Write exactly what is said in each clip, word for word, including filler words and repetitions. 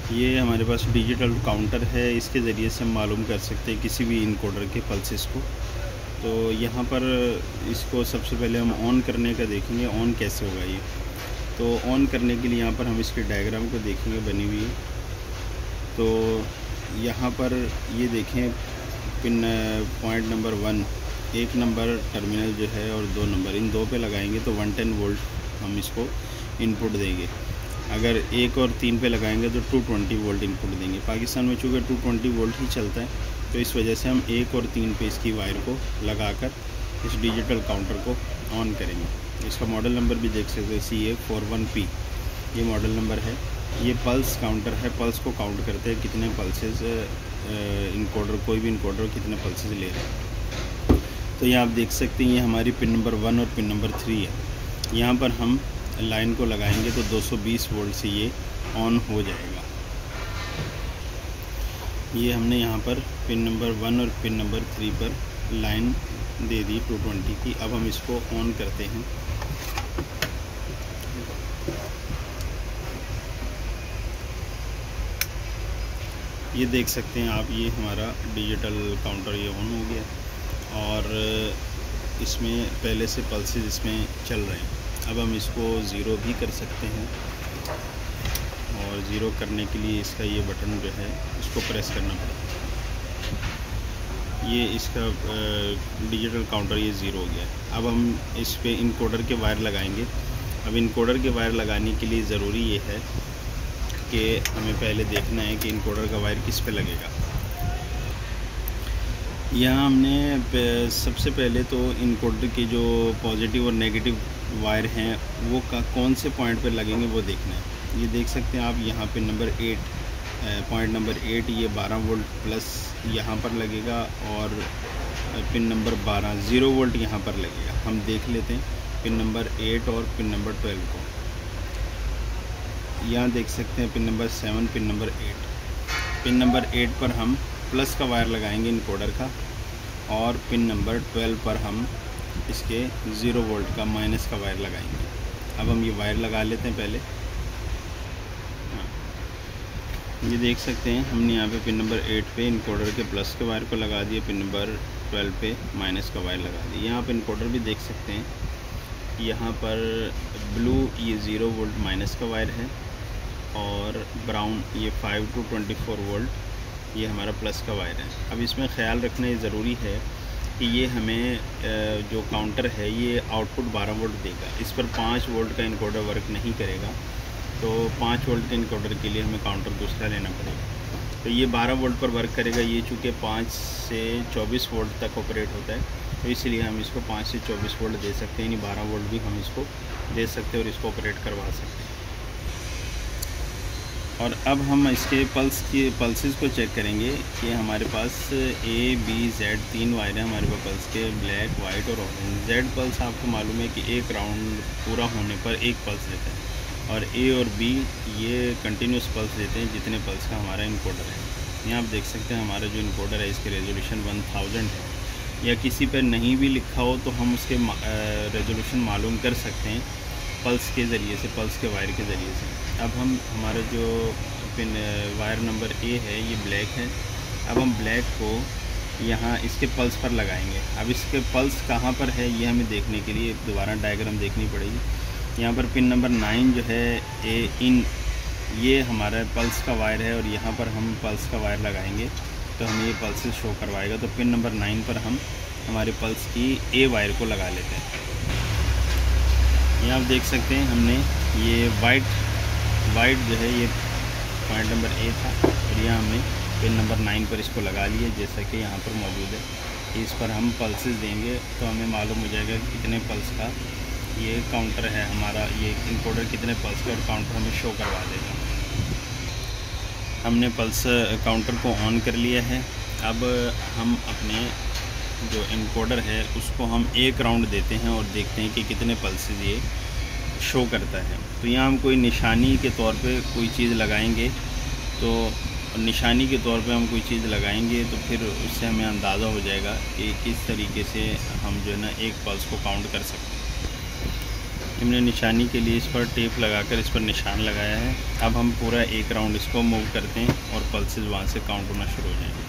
ये हमारे पास digital counter है, इसके ज़रिए से हम मालूम कर सकते हैं किसी भी इनकोडर के पल्सेस को। तो यहाँ पर इसको सबसे पहले हम ऑन करने का देखेंगे, ऑन कैसे होगा ये। तो ऑन करने के लिए यहाँ पर हम इसके डायग्राम को देखेंगे बनी हुई है। तो यहाँ पर ये देखें पिन पॉइंट नंबर वन, एक नंबर टर्मिनल जो है और दो नंबर, इन दो पे लगाएंगे तो वन टेन वोल्ट हम इसको इनपुट देंगे। अगर एक और तीन पे लगाएंगे तो टू ट्वेंटी वोल्ट इनपुट देंगे। पाकिस्तान में चूँकि टू ट्वेंटी वोल्ट ही चलता है, तो इस वजह से हम एक और तीन पे इसकी वायर को लगाकर इस डिजिटल काउंटर को ऑन करेंगे। इसका मॉडल नंबर भी देख सकते हैं, C A four one P ये मॉडल नंबर है। ये पल्स काउंटर है, पल्स को काउंट करते हैं कितने पल्सेस इनकोडर, कोई भी इनकोडर कितने पल्सेस ले रहे हैं। तो ये आप देख सकते हैं, ये हमारी पिन नंबर वन और पिन नंबर थ्री है। यहाँ पर हम लाइन को लगाएंगे तो दो सौ बीस वोल्ट से ये ऑन हो जाएगा। ये हमने यहाँ पर पिन नंबर वन और पिन नंबर थ्री पर लाइन दे दी टू ट्वेंटी की। अब हम इसको ऑन करते हैं। ये देख सकते हैं आप, ये हमारा डिजिटल काउंटर ये ऑन हो गया और इसमें पहले से पल्सेस इसमें चल रहे हैं। अब हम इसको ज़ीरो भी कर सकते हैं और ज़ीरो करने के लिए इसका ये बटन जो है इसको प्रेस करना पड़ेगा। ये इसका डिजिटल काउंटर ये ज़ीरो हो गया। अब हम इस पे इनकोडर के वायर लगाएंगे। अब इनकोडर के वायर लगाने के लिए ज़रूरी ये है कि हमें पहले देखना है कि इनकोडर का वायर किस पे लगेगा। यहाँ हमने सबसे पहले तो इनकोडर के जो पॉजिटिव और नेगेटिव वायर हैं वो का कौन से पॉइंट पर लगेंगे वो देखना है। ये देख सकते हैं आप, यहाँ पे number eight, point number eight, ये बारह वोल्ट प्लस यहाँ पर लगेगा और पिन नंबर बारह ज़ीरो वोल्ट यहाँ पर लगेगा। हम देख लेते हैं पिन नंबर एट और पिन नंबर ट्वेल्व को। यहाँ देख सकते हैं pin number seven, pin number eight. Pin number eight पर हम प्लस का वायर लगाएंगे इनकोडर का और पिन नंबर ट्वेल्व पर हम इसके ज़ीरो वोल्ट का माइनस का वायर लगाएंगे। अब हम ये वायर लगा लेते हैं पहले। ये देख सकते हैं हमने यहाँ पे पिन नंबर एट पे इनकोडर के प्लस के वायर को लगा दिया, पिन नंबर ट्वेल्व पे माइनस का वायर लगा दिया। यहाँ पे इनकोडर भी देख सकते हैं, यहाँ पर ब्लू ये ज़ीरो वोल्ट माइनस का वायर है और ब्राउन ये five to twenty four volt ये हमारा प्लस का वायर है। अब इसमें ख्याल रखना ये ज़रूरी है कि ये हमें जो काउंटर है ये आउटपुट बारह वोल्ट देगा। इस पर पाँच वोल्ट का इनकोडर वर्क नहीं करेगा, तो पाँच वोल्ट के इनकोडर के लिए हमें काउंटर दूसरा लेना पड़ेगा। तो ये बारह वोल्ट पर वर्क करेगा। ये चूँकि पाँच से चौबीस वोल्ट तक ऑपरेट होता है, तो इसलिए हम इसको पाँच से चौबीस वोल्ट दे सकते हैं, यानी बारह वोल्ट भी हम इसको दे सकते हैं और इसको ऑपरेट करवा सकते हैं। और अब हम इसके पल्स की पल्सेस को चेक करेंगे कि हमारे पास ए बी जेड तीन वायर हैं हमारे पास पल्स के, ब्लैक, वाइट और ऑरेंज। जेड पल्स आपको मालूम है कि एक राउंड पूरा होने पर एक पल्स देता है और ए और बी ये कंटिन्यूस पल्स देते हैं जितने पल्स का हमारा इनकोडर है। यहाँ आप देख सकते हैं हमारा जो इनकोडर है इसके रेजोल्यूशन वन थाउजेंड है, या किसी पर नहीं भी लिखा हो तो हम उसके रेजोल्यूशन मालूम कर सकते हैं पल्स के ज़रिए से, पल्स के वायर के ज़रिए से। अब हम हमारा जो पिन वायर नंबर ए है ये ब्लैक है। अब हम ब्लैक को यहाँ इसके पल्स पर लगाएंगे। अब इसके पल्स कहाँ पर है ये हमें देखने के लिए दोबारा डायग्राम देखनी पड़ेगी। यहाँ पर पिन नंबर नाइन जो है ए इन, ये हमारा पल्स का वायर है और यहाँ पर हम पल्स का वायर लगाएंगे तो हमें ये पल्सेस शो करवाएगा। तो पिन नंबर नाइन पर हम हमारे पल्स की ए वायर को लगा लेते हैं। ये आप देख सकते हैं हमने ये वाइट वाइट जो है ये पॉइंट नंबर ए था और यहाँ हमने पिन नंबर नाइन पर इसको लगा लिया जैसा कि यहाँ पर मौजूद है। इस पर हम पल्सेस देंगे तो हमें मालूम हो जाएगा कि कितने पल्स का ये काउंटर है हमारा, ये इनकोडर कितने पल्स का और काउंटर हमें शो करवा देगा। हमने पल्स काउंटर को ऑन कर लिया है। अब हम अपने जो इनकोडर है उसको हम एक राउंड देते हैं और देखते हैं कि कितने पल्सेस ये शो करता है। तो यहाँ हम कोई निशानी के तौर पे कोई चीज़ लगाएंगे, तो निशानी के तौर पे हम कोई चीज़ लगाएंगे तो फिर उससे हमें अंदाज़ा हो जाएगा कि किस तरीके से हम जो है ना एक पल्स को काउंट कर सकते हैं। हमने निशानी के लिए इस पर टेप लगाकर इस पर निशान लगाया है। अब हम पूरा एक राउंड इसको मूव करते हैं और पल्सेस वहाँ से काउंट होना शुरू हो जाएंगे।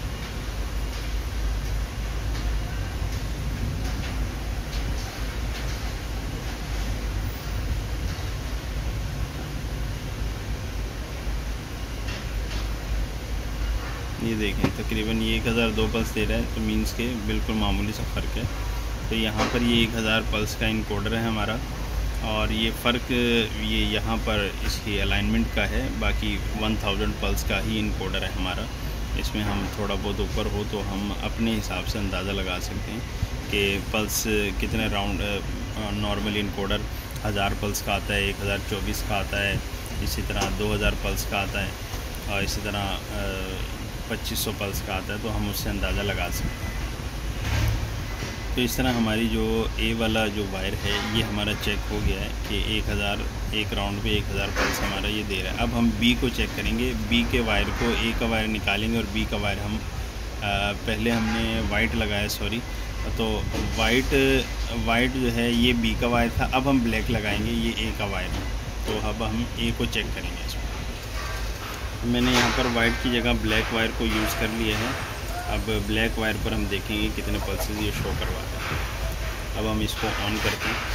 ये देखें तकरीबन ये एक हज़ार दो पल्स दे रहा है, तो मीन्स के बिल्कुल मामूली सा फ़र्क है। तो यहाँ पर ये एक हज़ार पल्स का इनकोडर है हमारा, और ये फ़र्क ये यहाँ पर इसकी अलाइनमेंट का है। बाकी वन थाउजेंड पल्स का ही इनकोडर है हमारा। इसमें हम थोड़ा बहुत ऊपर हो तो हम अपने हिसाब से अंदाज़ा लगा सकते हैं कि पल्स कितने राउंड। नॉर्मल इनकोडर हज़ार पल्स का आता है, एक हज़ार चौबीस का आता है, इसी तरह दो हज़ार पल्स का आता है, और इसी तरह पच्चीस सौ पल्स का आता है, तो हम उससे अंदाज़ा लगा सकते हैं। तो इस तरह हमारी जो ए वाला जो वायर है ये हमारा चेक हो गया है कि एक हज़ार एक राउंड पे एक हज़ार पल्स हमारा ये दे रहा है। अब हम बी को चेक करेंगे। बी के वायर को, ए का वायर निकालेंगे और बी का वायर हम आ, पहले हमने वाइट लगाया, सॉरी, तो वाइट वाइट जो है ये बी का वायर था। अब हम ब्लैक लगाएंगे, ये ए का वायर है। तो अब हम ए को चेक करेंगे। इसमें मैंने यहाँ पर वाइट की जगह ब्लैक वायर को यूज़ कर लिया है। अब ब्लैक वायर पर हम देखेंगे कितने पल्सेस ये शो करवा रहा है। अब हम इसको ऑन करते हैं,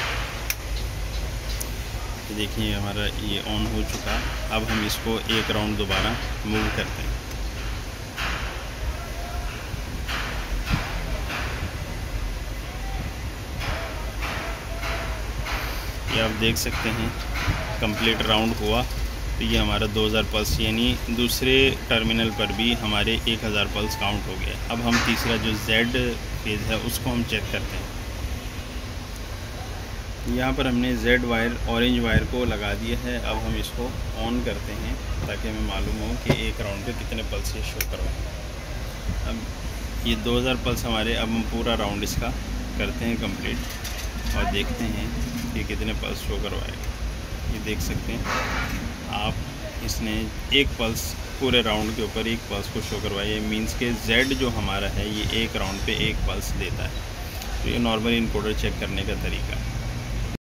तो देखिए हमारा ये ऑन हो चुका। अब हम इसको एक राउंड दोबारा मूव करते हैं। ये आप देख सकते हैं कंप्लीट राउंड हुआ। तो ये हमारा दो हज़ार पल्स, यानी दूसरे टर्मिनल पर भी हमारे एक हज़ार पल्स काउंट हो गए। अब हम तीसरा जो जेड फेज़ है उसको हम चेक करते हैं। यहाँ पर हमने जेड वायर, ऑरेंज वायर को लगा दिया है। अब हम इसको ऑन करते हैं ताकि हमें मालूम हो कि एक राउंड पे कितने पल्स ये शो करवाएं। अब ये दो हज़ार पल्स हमारे, अब हम पूरा राउंड इसका करते हैं कंप्लीट और देखते हैं कि कितने पल्स शो करवाएगा। ये देख सकते हैं आप, इसने एक पल्स पूरे राउंड के ऊपर एक पल्स को शो करवाया। मींस के जेड जो हमारा है ये एक राउंड पे एक पल्स देता है। तो ये नॉर्मल इनकोडर चेक करने का तरीका है।